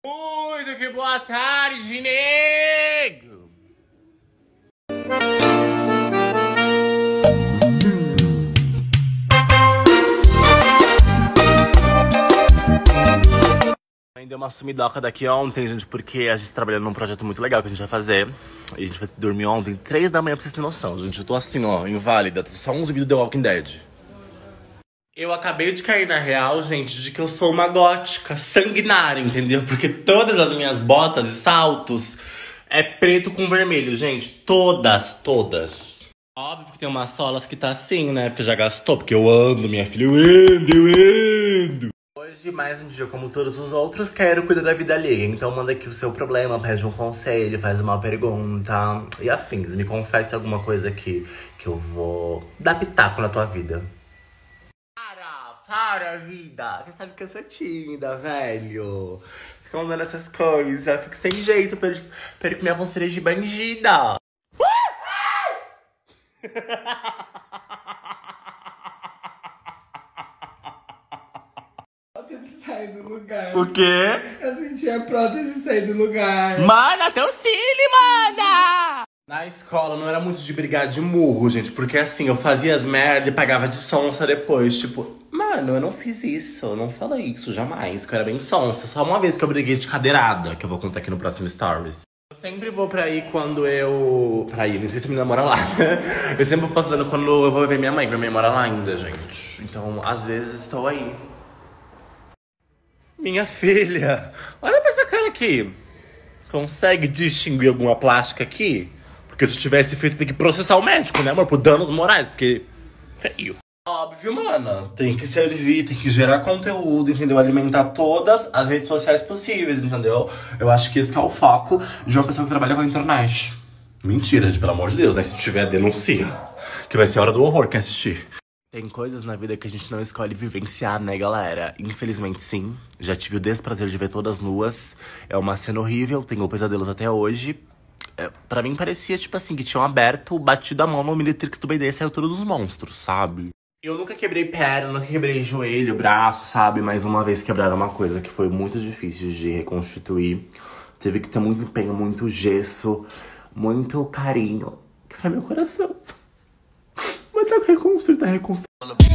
Muito que boa tarde, nego! Deu uma sumidoca daqui ontem, gente, porque a gente tá trabalhando num projeto muito legal que a gente vai fazer. E a gente vai dormir ontem, 3 da manhã, pra vocês terem noção. Gente, eu tô assim, ó, inválida. Tô só um zumbi do The Walking Dead. Eu acabei de cair na real, gente, de que eu sou uma gótica sanguinária, entendeu? Porque todas as minhas botas e saltos é preto com vermelho, gente. Todas. Óbvio que tem umas solas que tá assim, né? Porque já gastou, porque eu ando, minha filha, eu ando. Hoje, mais um dia como todos os outros, quero cuidar da vida alheia. Então manda aqui o seu problema, pede um conselho, faz uma pergunta e afins. Me confesse alguma coisa aqui que eu vou dar pitaco na tua vida. Para, vida! Você sabe que eu sou tímida, velho. Fica mandando essas coisas. Fico sem jeito pra ele comer a pulseira de bandida. Sai do lugar. O quê? Eu senti a prótese sair do lugar. Mana, teu cílio, mana! Na escola não era muito de brigar de murro, gente. Porque assim, eu fazia as merda e pagava de sonsa depois. Tipo, mano, eu não fiz isso. Eu não falei isso jamais, que eu era bem sonsa. Só uma vez que eu briguei de cadeirada, que eu vou contar aqui no próximo Stories. Eu sempre vou pra ir quando eu... Pra ir, não sei se minha mãe mora lá. Eu sempre vou passando quando eu vou ver minha mãe, que minha mãe mora lá ainda, gente. Então, às vezes, estou aí. Minha filha, olha pra essa cara aqui. Consegue distinguir alguma plástica aqui? Porque se tivesse feito, tem que processar o médico, né, amor? Por danos morais, porque... feio. Óbvio, mano. Tem que servir, tem que gerar conteúdo, entendeu? Alimentar todas as redes sociais possíveis, entendeu? Eu acho que esse que é o foco de uma pessoa que trabalha com a internet. Mentira, gente, pelo amor de Deus, né? Se tiver, denuncia. Que vai ser a hora do horror que assistir. Tem coisas na vida que a gente não escolhe vivenciar, né, galera? Infelizmente, sim. Já tive o desprazer de ver todas nuas. É uma cena horrível, tenho pesadelos até hoje. Pra mim, parecia, tipo assim, que tinham aberto, batido a mão no Omnitrix do BD e saiu todos os monstros, sabe? Eu nunca quebrei perna, nunca quebrei joelho, braço, sabe? Mas uma vez quebraram uma coisa que foi muito difícil de reconstituir. Teve que ter muito empenho, muito gesso, muito carinho. Que foi meu coração. Mas tá reconstruindo, tá reconstruindo.